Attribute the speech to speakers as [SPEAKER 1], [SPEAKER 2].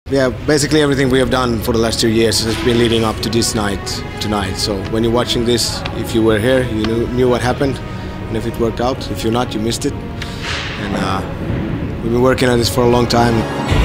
[SPEAKER 1] Yeah, basically everything we have done for the last 2 years has been leading up to this night tonight. So when you're watching this, if you were here, you knew what happened, and if it worked out. If you're not, you missed it. And we've been working on this for a long time.